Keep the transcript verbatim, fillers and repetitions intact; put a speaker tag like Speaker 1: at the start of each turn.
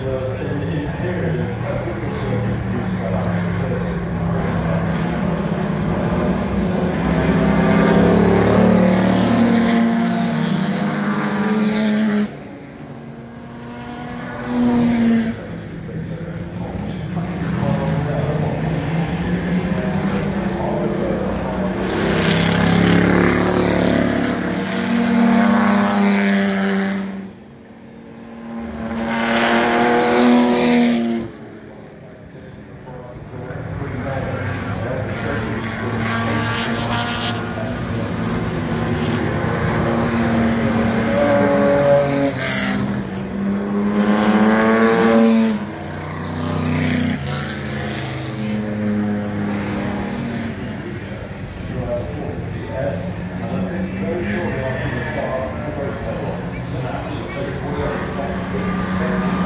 Speaker 1: the in, in the period of uh, Goodwood's work produced about one hundred thirty. And I think very shortly after the start, the brake pedal snapped to take away the fact that it's